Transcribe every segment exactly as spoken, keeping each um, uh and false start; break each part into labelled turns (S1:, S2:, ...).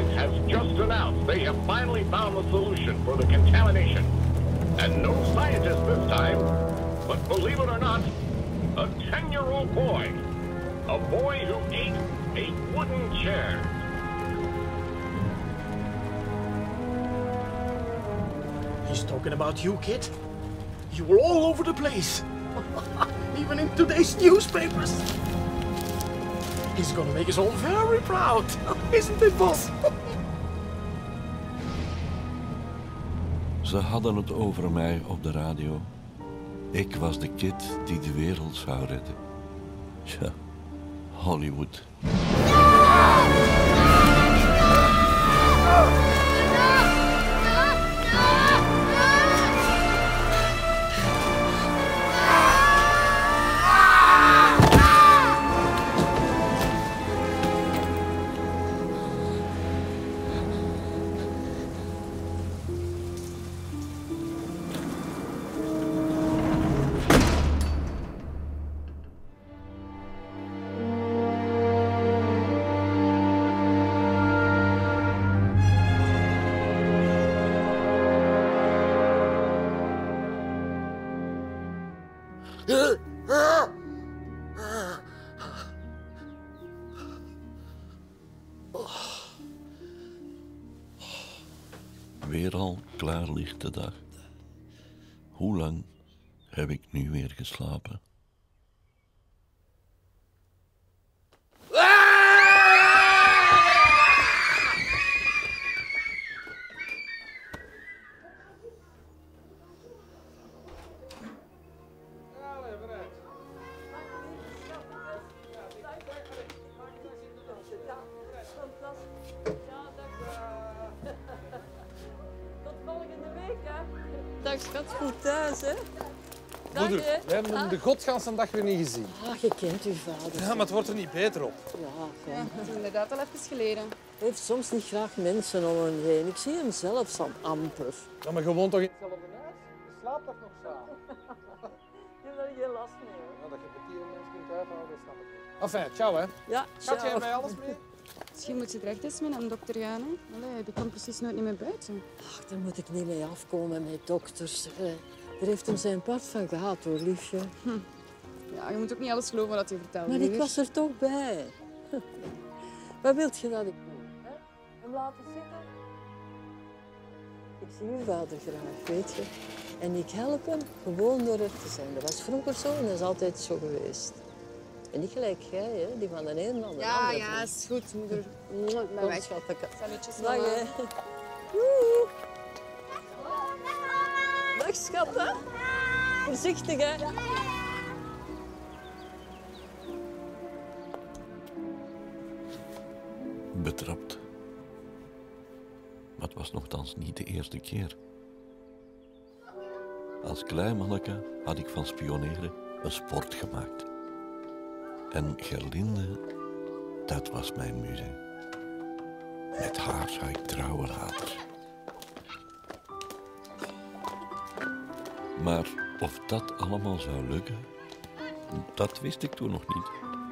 S1: Satellite has just announced they have finally found the solution for the contamination. And no scientist this time, but believe it or not, a ten-year-old boy. A boy who ate a wooden chair.
S2: He's talking about you, kid. You were all over the place. Even in today's newspapers. He's gonna make us all very proud. Isn't it, boss?
S3: Ze hadden het over mij op de radio. Ik was de kid die de wereld zou redden. Tja, Hollywood. Weer al klaarlichte dag. Hoe lang heb ik nu weer geslapen?
S4: Dag schat, goed thuis, hè?
S5: Moeder, we hebben hem de godganse dag weer niet gezien.
S4: Ah, je kent uw vader.
S5: Ja, maar het wordt er niet beter op.
S4: Ja, kom.
S6: Ja, dat is inderdaad al even geleden.
S4: Hij heeft soms niet graag mensen om hem heen. Ik zie hem zelfs al amper.
S5: Ja, maar gewoon toch in hetzelfde huis? Je slaapt toch nog samen?
S4: Je hebt er geen last mee, hoor.
S5: Ja, dat je met die mensen kunt uithouden, snap ik niet. Enfin, ciao, hè.
S4: Ja,
S5: Gaat jij
S4: ciao.
S5: bij alles mee?
S6: Misschien moet je er echt eens mee naar de dokter gaan. Hè? Allee, die komt precies nooit niet meer buiten.
S4: Ach, daar moet ik niet mee afkomen met dokters. Eh, Daar heeft hem zijn part van gehad, hoor, liefje.
S6: Hm. Ja, je moet ook niet alles geloven wat hij vertelt.
S4: Maar
S6: lieverd.
S4: ik was er toch bij. Wat wilt je dat ik doe? Hè? Hem laten zitten? Ik zie uw vader graag, weet je. En ik help hem gewoon door er te zijn. Dat was vroeger zo en dat is altijd zo geweest. En niet gelijk jij, hè? Die van de ene naar de
S6: Ja,
S4: andere.
S6: ja, is goed, moeder.
S4: Kom,
S6: Bij weg.
S4: schatje.
S6: Salutjes,
S4: Dag,
S6: mama.
S4: hè. Doei. Dag, schat, hè. Voorzichtig, hè.
S3: Betrapt. Maar het was nogthans niet de eerste keer. Als klein manneke had ik van spioneren een sport gemaakt. En Gerlinde, dat was mijn muze. Met haar zou ik trouwen later. Maar of dat allemaal zou lukken, dat wist ik toen nog niet.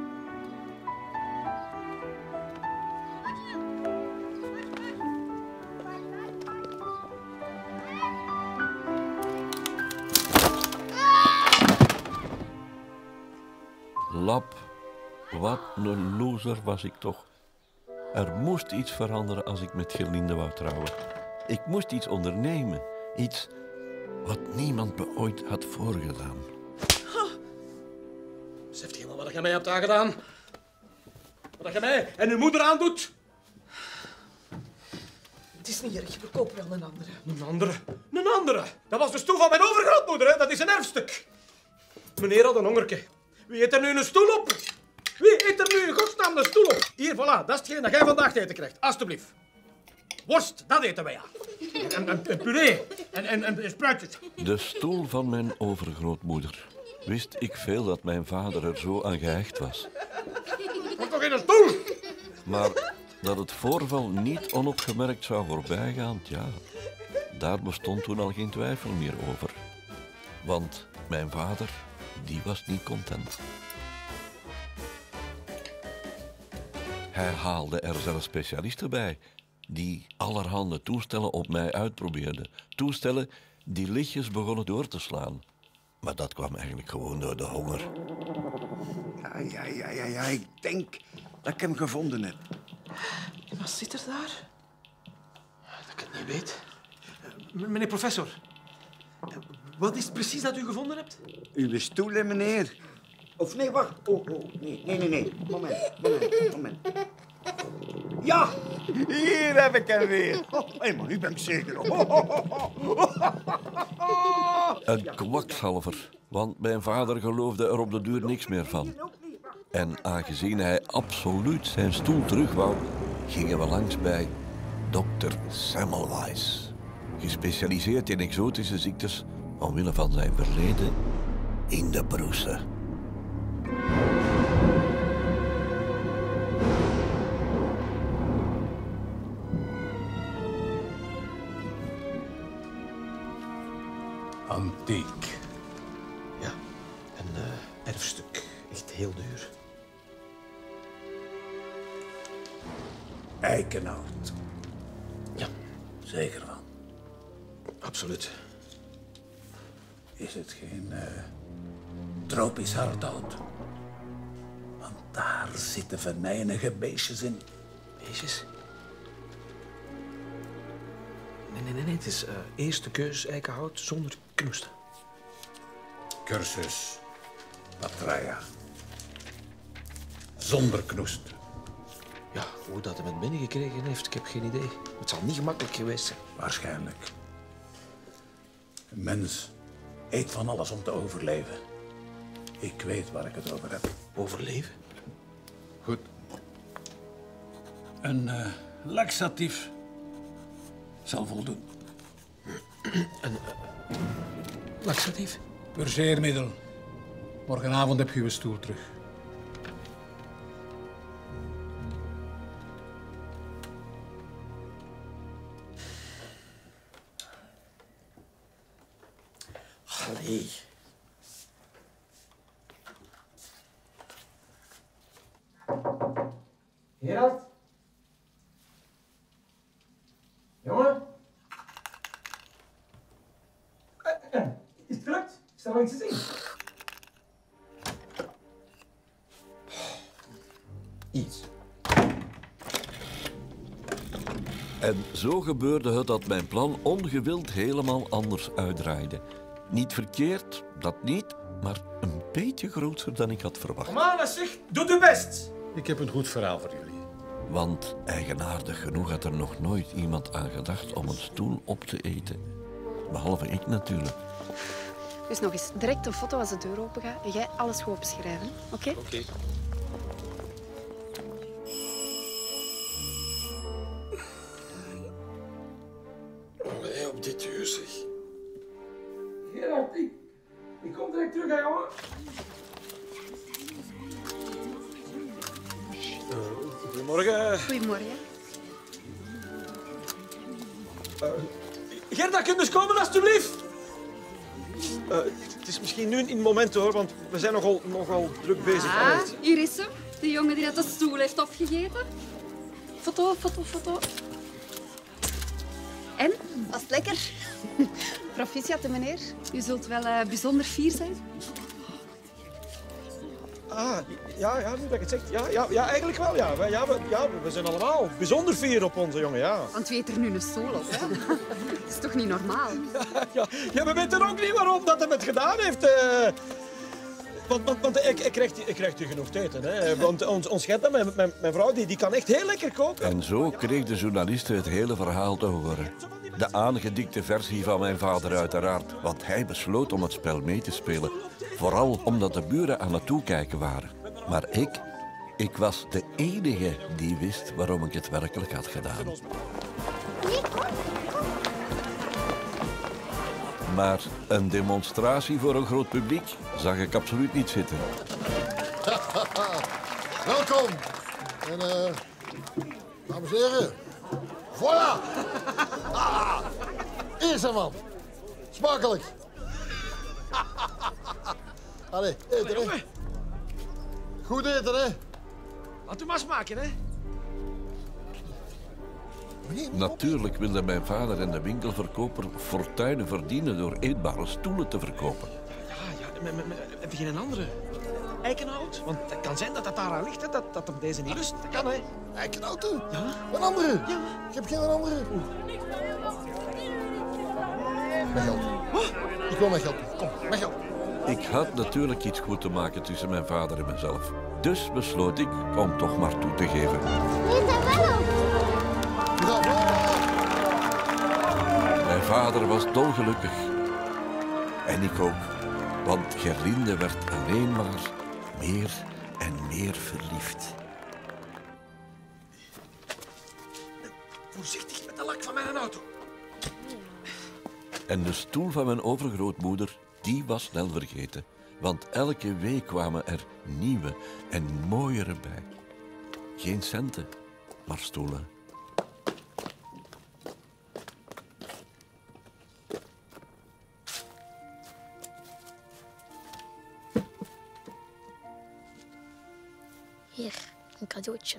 S3: Lap, wat een loser was ik toch. Er moest iets veranderen als ik met Gerlinde wou trouwen. Ik moest iets ondernemen. Iets wat niemand me ooit had voorgedaan.
S2: Beseft je wel wat je mij hebt aangedaan? Wat je mij en uw moeder aandoet?
S7: Het is niet erg, we kopen wel een andere.
S2: Een andere? Een andere? Dat was de stoel van mijn overgrootmoeder, hè? Dat is een erfstuk. Meneer had een hongerke. Wie eet er nu een stoel op? Wie eet er nu in godsnaam een stoel op? Hier, voilà, dat is hetgeen dat jij vandaag te eten krijgt. Alsjeblieft. Worst, dat eten wij, ja. En, en, en puree. En, en, en spruitjes.
S3: De stoel van mijn overgrootmoeder. Wist ik veel dat mijn vader er zo aan gehecht was.
S2: Komt toch in een stoel?
S3: Maar dat het voorval niet onopgemerkt zou voorbijgaan, ja, daar bestond toen al geen twijfel meer over. Want mijn vader, die was niet content. Hij haalde er zelfs specialisten bij. die allerhande toestellen op mij uitprobeerde. Toestellen die lichtjes begonnen door te slaan. Maar dat kwam eigenlijk gewoon door de honger.
S8: Ja, ja, ja, ja, ja. Ik denk dat ik hem gevonden heb.
S2: Wat zit er daar? Dat ik het niet weet. Uh, meneer professor, uh, wat is het precies dat u gevonden hebt?
S8: Uw stoelen, meneer. Of nee, wacht. Oh, oh, nee, nee, nee, nee. Moment, moment, moment. Ja, hier heb ik hem weer. Oh, hey, maar nu ben ik zeker. Oh, oh, oh, oh.
S3: Een kwakzalver, want mijn vader geloofde er op de duur niks meer van. En aangezien hij absoluut zijn stoel terug wou, gingen we langs bij dokter Semmelweis. Gespecialiseerd in exotische ziektes omwille van zijn verleden in de broesen.
S2: Antiek. Ja, een uh, erfstuk. Echt heel duur.
S8: Eikenhout.
S2: Ja,
S8: Zeker van.
S2: absoluut.
S8: Is het geen uh, tropisch hardhout? Want daar zitten venijnige beestjes in.
S2: Beestjes? Nee, nee, nee, nee. Het is uh, eerste keus eikenhout zonder knoesten.
S8: Cursus Patraja. Zonder knoest.
S2: Ja, hoe dat hem het binnengekregen heeft, ik heb geen idee. Het zal niet gemakkelijk geweest zijn.
S8: Waarschijnlijk. Een mens eet van alles om te overleven. Ik weet waar ik het over heb.
S2: Overleven?
S8: Goed. Een uh, laxatief zal voldoen.
S2: Een uh, laxatief?
S9: Purgeermiddel. Morgenavond heb je uw stoel terug.
S2: Allee. Gerard? Jongen? Uh, uh, is het gelukt? Is er nog iets te zien? Iets.
S3: En zo gebeurde het dat mijn plan ongewild helemaal anders uitdraaide. Niet verkeerd, dat niet, maar een beetje groter dan ik had verwacht.
S2: Kom aan, zeg, doe je best.
S9: Ik heb een goed verhaal voor jullie.
S3: Want eigenaardig genoeg had er nog nooit iemand aan gedacht om een stoel op te eten. Behalve ik natuurlijk.
S6: Dus nog eens direct een foto als de deur open gaat en jij alles goed opschrijven. Oké?
S2: Oké. Okay. Allee, op dit uur zeg. Gerard, ik, ik kom direct terug, hè, jongen. Uh, goedemorgen.
S6: Goedemorgen.
S2: Uh, Gerda, kun je eens komen, alstublieft? Uh, het is misschien nu in het moment, hoor, want we zijn nogal, nogal druk bezig.
S10: Ah, hier is hem. De jongen die net de stoel heeft opgegeten. Foto, foto, foto. En? Was het lekker?
S6: Proficiat, meneer.
S10: U zult wel uh, bijzonder fier zijn.
S2: Ah, ja, ja, nu dat ik het zeg. Ja, ja, ja, eigenlijk wel, ja. We, ja, we, ja. we zijn allemaal bijzonder fier op onze jongen, ja.
S10: Want wie eet er nu een stoel op, hè? Dat is toch niet normaal?
S2: Ja, ja. ja, we weten ook niet waarom dat hij het gedaan heeft. Uh, want want, want ik, ik, krijg, ik krijg hier genoeg te eten, hè. Want ons, ons Gerda, mijn, mijn, mijn vrouw, die, die kan echt heel lekker koken.
S3: En zo kreeg de journaliste het hele verhaal te horen. De aangedikte versie van mijn vader uiteraard. Want hij besloot om het spel mee te spelen. Vooral omdat de buren aan het toekijken waren. Maar ik, ik was de enige die wist waarom ik het werkelijk had gedaan. Maar een demonstratie voor een groot publiek zag ik absoluut niet zitten.
S11: Welkom. En uh, dames en heren, voilà. Eerste man. Smakelijk. Allee, eten, hè. Goed eten, hè.
S2: Laat u maar smaken, hè.
S3: Natuurlijk wilde mijn vader en de winkelverkoper fortuinen verdienen door eetbare stoelen te verkopen.
S2: Ja, ja, maar, maar, maar, heb je geen andere? Eikenhout? Want het kan zijn dat dat daar aan ligt, hè, dat, dat hem deze niet lust. Dat kan, hè.
S11: Eikenhout?
S2: Ja?
S11: Een andere?
S2: Ja.
S11: Ik heb geen andere. Mijn geld. Ik wil mijn geld. Kom, mijn geld.
S3: Ik had natuurlijk iets goed te maken tussen mijn vader en mezelf. Dus besloot ik om toch maar toe te geven.
S11: Let daar wel op.
S3: Mijn vader was dolgelukkig. En ik ook. Want Gerlinde werd alleen maar meer en meer verliefd.
S2: Voorzichtig met de lak van mijn auto.
S3: En de stoel van mijn overgrootmoeder, die was snel vergeten. Want elke week kwamen er nieuwe en mooiere bij. Geen centen, maar stoelen.
S12: Hier, een cadeautje.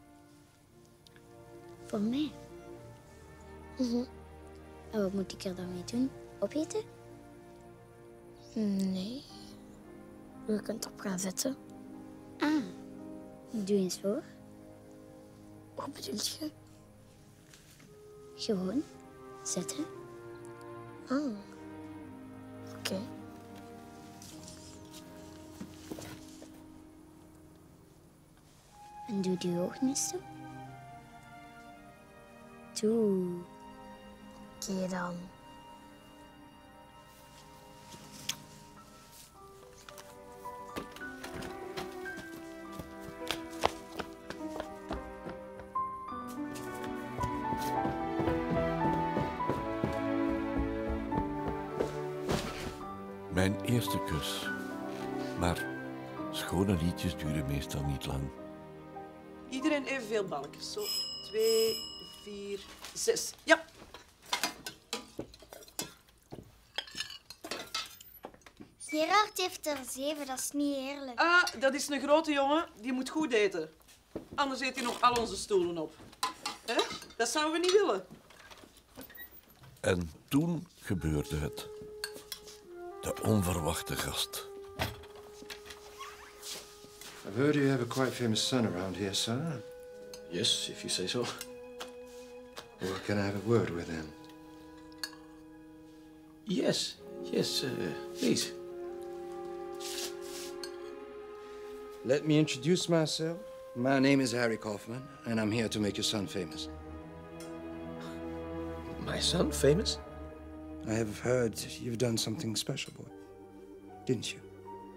S12: Voor mij? Mhm. En wat moet ik er dan mee doen? Opeten? Nee. Je kunt op gaan zitten. Ah, doe eens voor. Wat bedoel je? Gewoon zitten. Ah, oké. Okay. En doe die ogen eens zo. Toe. Oké okay, dan.
S3: Mijn eerste kus. Maar schone liedjes duren meestal niet lang.
S7: Iedereen evenveel balkjes. Zo, twee, vier, zes. Ja.
S12: Gerard heeft er zeven, dat is niet eerlijk.
S7: Ah, dat is een grote jongen. Die moet goed eten. Anders eet hij nog al onze stoelen op. Hè? Dat zouden we niet willen.
S3: En toen gebeurde het. De onverwachte gast.
S13: I've heard you have a quite famous son around here, sir.
S2: Yes, if you say so.
S13: Well, can I have a word with him?
S2: Yes, yes, uh, please.
S13: Let me introduce myself. My name is Harry Kaufman, and I'm here to make your son famous.
S2: My son famous?
S13: I have heard you've done something special, boy. Didn't you?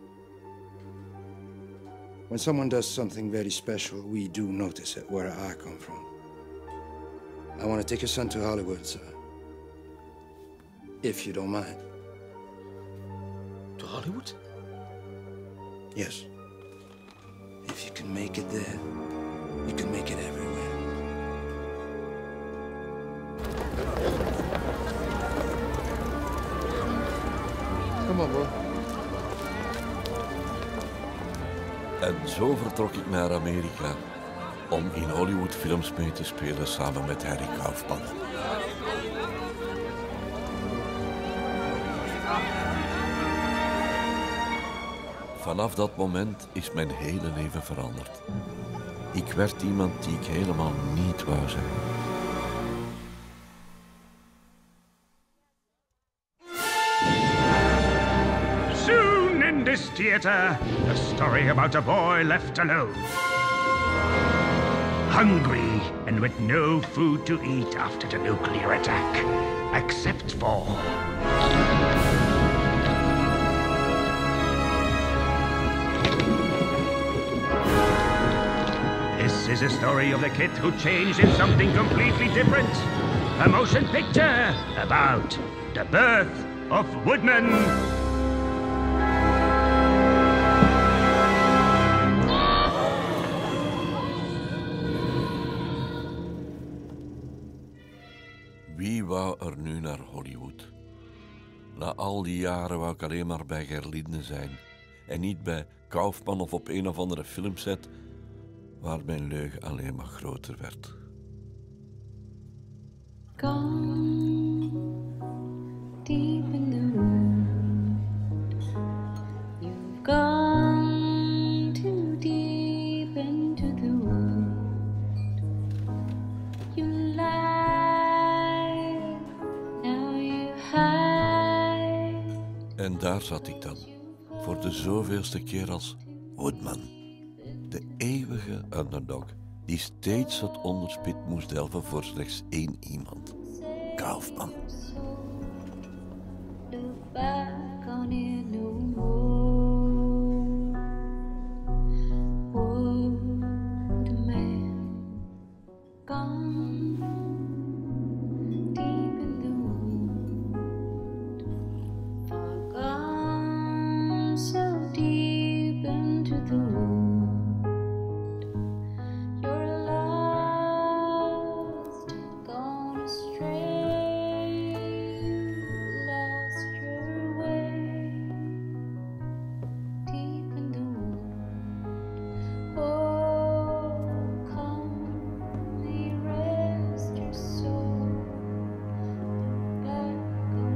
S13: When someone does something very special, we do notice it where I come from. I want to take your son to Hollywood, sir. If you don't mind.
S2: To Hollywood?
S13: Yes. If you can make it there, you can make it everywhere. Come on, boy.
S3: En zo vertrok ik naar Amerika om in Hollywood films mee te spelen samen met Harry Kaufman. Vanaf dat moment is mijn hele leven veranderd. Ik werd iemand die ik helemaal niet wou zijn.
S14: Soon in this theater, a story about a boy left alone. Hungry and with no food to eat after the nuclear attack, except for... This is a story of the kid who changed into something completely different. A motion picture about the birth of Woodman.
S3: Wie wou er nu naar Hollywood? Na al die jaren wou ik alleen maar bij Gerlinde zijn. En niet bij Kaufman of op een of andere filmset waar mijn leugen alleen maar groter werd.
S15: gone deep in the wound. You've gone too deep into the wound. You lie, now you hide.
S3: En daar zat ik dan, voor de zoveelste keer als Woodman. De eeuwige underdog, die steeds het onderspit moest delven voor slechts één iemand. Kaufman.
S15: Look back on it no more. Woodman, gone deep in the wound. Far gone so deep into the wound. You're lost, gone astray. Lost your way deep in the wound. Oh, come, rest your soul. Look back on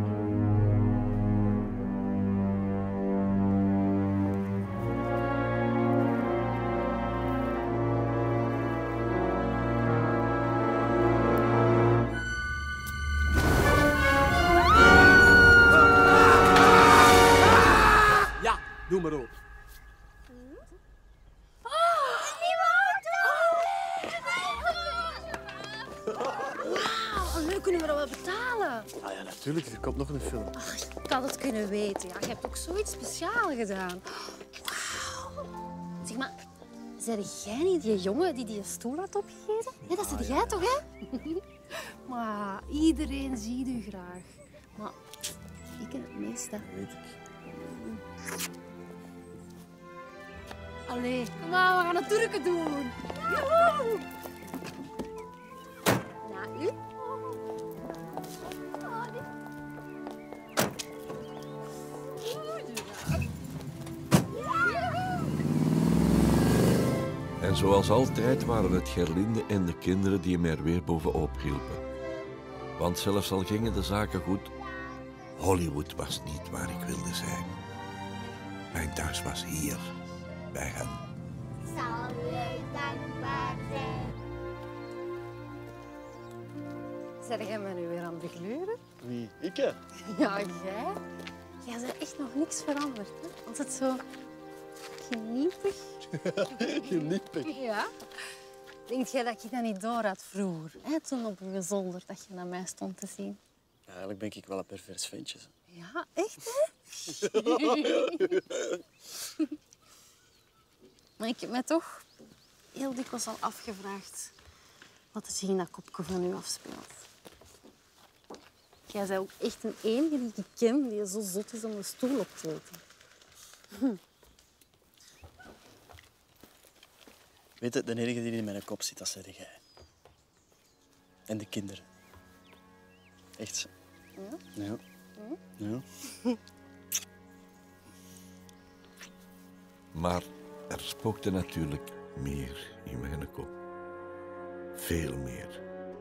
S2: Ja, doe maar op.
S16: Wauw, nu kunnen we dat wel betalen.
S17: Ah ja, natuurlijk. Er komt nog een film.
S16: Ach, ik had het kunnen weten. Ja, je hebt ook zoiets speciaals gedaan. Wauw. Zeg maar, zei jij niet die jongen die die stoel had opgegeten? Ja, dat is jij toch, hè? Maar iedereen ziet u graag. Maar ik ken het meeste.
S17: Weet ik.
S16: Allee, kom maar, we gaan het Turken doen. Joehoe! Ja, u?
S3: En zoals altijd waren het Gerlinde en de kinderen die hem er weer bovenop hielpen. Want zelfs al gingen de zaken goed, Hollywood was niet waar ik wilde zijn. Mijn thuis was hier, bij hen.
S12: Zal je dankbaar zijn?
S16: Zeg jij me nu weer aan het begluren?
S17: Wie? Ik, hè?
S16: Ja, jij? Jij bent echt nog niks veranderd, hè? Altijd zo geniepig.
S17: Geniepig?
S16: Ja. Denk jij dat je dat niet door had vroeger? Hè? Toen op een zolder dat je naar mij stond te zien.
S17: Ja, eigenlijk ben ik wel een pervers ventje.
S16: Ja, echt, hè? Maar ik heb me toch heel dikwijls al afgevraagd wat er zich in dat kopje van u afspeelt. Jij bent ook echt een enige die ik ken die zo zot is om een stoel op te eten. Hm.
S17: Weet je, de enige die in mijn kop zit, dat zeg jij. En de kinderen. Echt zo.
S16: Ja?
S17: Ja. Ja.
S3: Maar er spookte natuurlijk meer in mijn kop. Veel meer.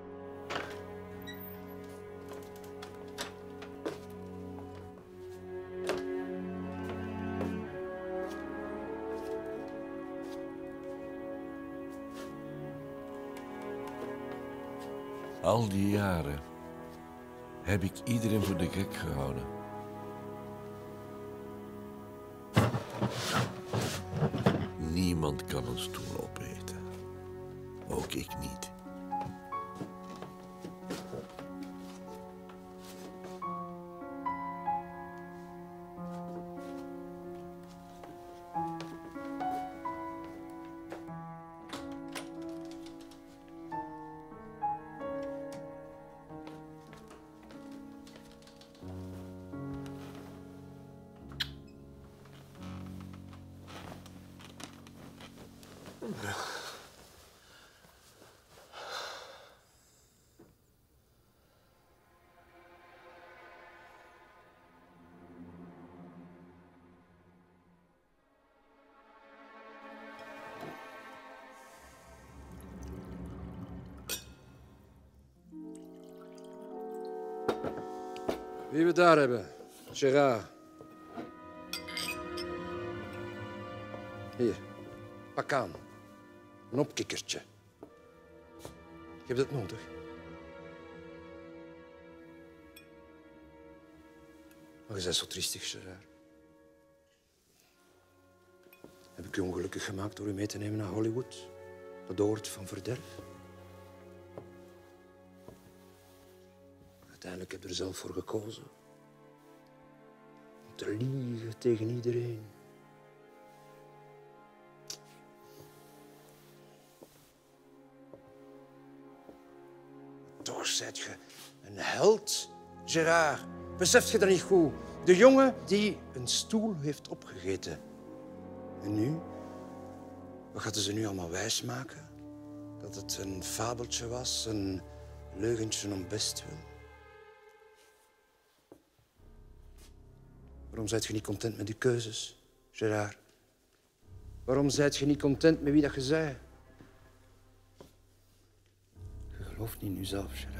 S3: Al die jaren heb ik iedereen voor de gek gehouden. Niemand kan een stoel opeten. Ook ik niet.
S13: Wie we daar hebben? Gerard. Hier, pak aan. Een opkikkertje. Je hebt het nodig. Maar je bent zo triestig, Gerard. Heb ik je ongelukkig gemaakt door je mee te nemen naar Hollywood? Dat oord van verderf? Uiteindelijk heb je er zelf voor gekozen. Om te liegen tegen iedereen. Toch zijt je een held, Gerard. Beseft je dat niet goed? De jongen die een stoel heeft opgegeten. En nu? Wat gaan ze nu allemaal wijsmaken? Dat het een fabeltje was, een leugentje om bestwil. Waarom zijt je niet content met je keuzes, Gerard? Waarom zijt je niet content met wie dat je zei? Je gelooft niet in jezelf, Gerard.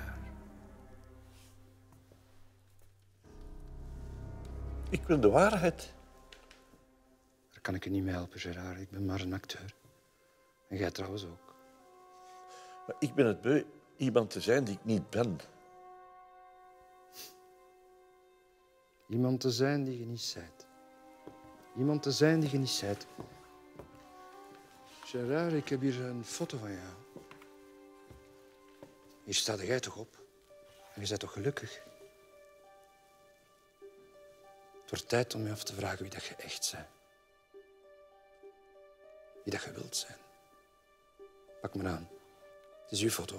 S3: Ik wil de waarheid.
S13: Daar kan ik je niet mee helpen, Gerard. Ik ben maar een acteur. En jij trouwens ook.
S3: Maar ik ben het beu iemand te zijn die ik niet ben.
S13: Iemand te zijn die je niet bent. Iemand te zijn die je niet bent. Gerard, ik heb hier een foto van jou. Hier staat jij toch op? En je bent toch gelukkig? Het wordt tijd om je af te vragen wie dat je echt bent. Wie dat je wilt zijn. Pak me aan. Het is uw foto.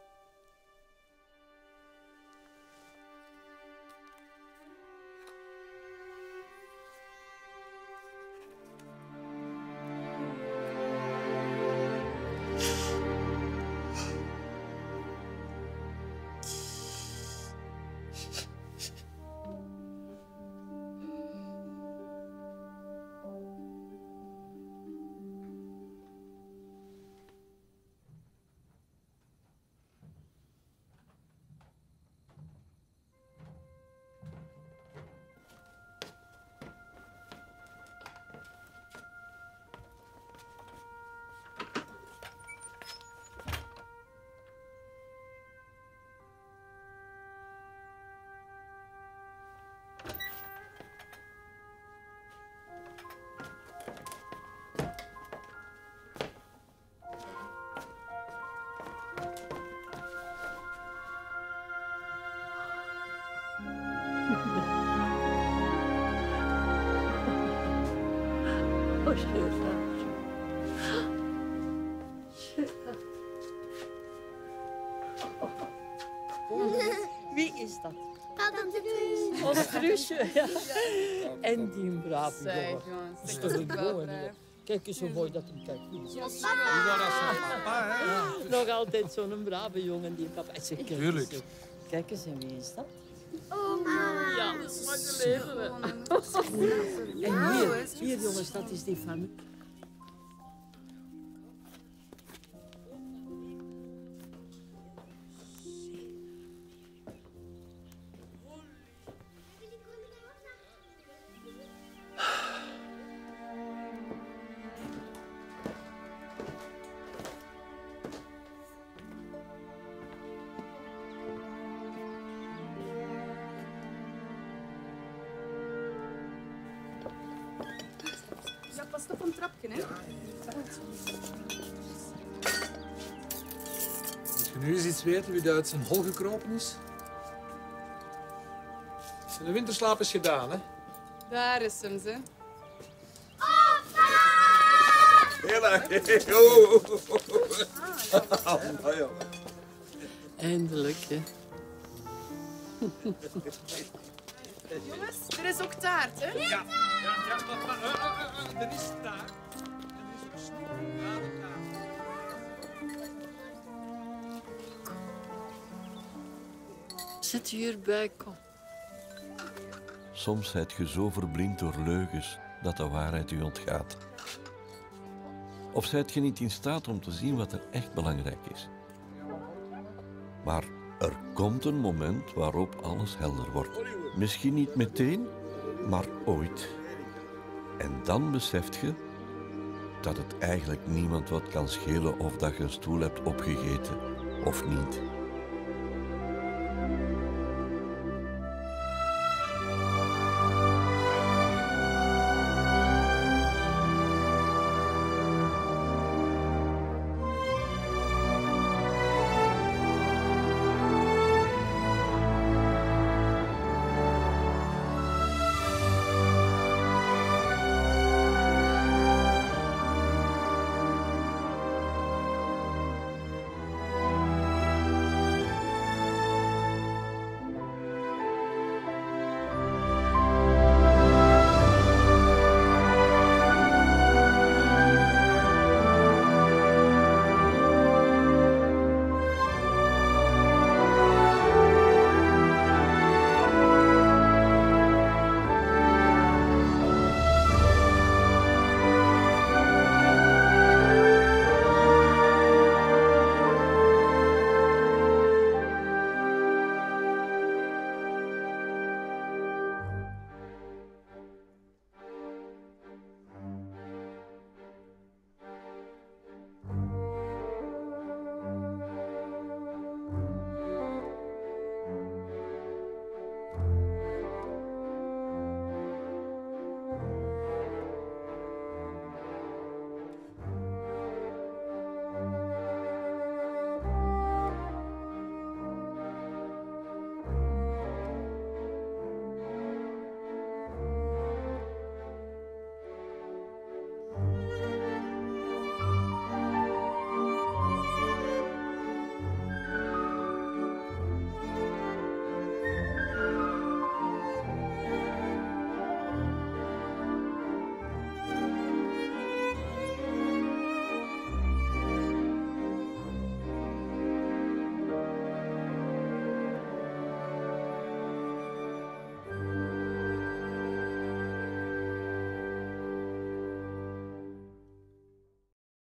S4: Oh, Gerard. Wie is dat? Ons Truusje, ja. En die brave jongen. Dat is toch een jongen. Kijk eens hoe mooi dat hem kijkt. Nog altijd zo'n brave jongen die papa is.
S9: Tuurlijk.
S4: Kijk eens, en wie is dat?
S10: Oh, mama.
S4: Ja, dat is lang geleden. En hier, hier jongens, dat is die van...
S6: Ja, pas op een trapje, hè?
S9: Moet je nu eens iets weten wie er uit zijn hol gekropen is? De winterslaap is gedaan, hè?
S6: Daar is hem, ze.
S4: Eindelijk, hè.
S6: Jongens, er is ook taart, hè?
S2: Ja, ja, ja, maar, maar uh, uh, uh, er is taart. En er is ook snoep na de taart.
S4: Zit hierbij, kom.
S3: Soms zijt je zo verblind door leugens dat de waarheid u ontgaat. Of zijt je niet in staat om te zien wat er echt belangrijk is. Maar er komt een moment waarop alles helder wordt. Misschien niet meteen, maar ooit. En dan beseft je dat het eigenlijk niemand wat kan schelen of dat je een stoel hebt opgegeten of niet.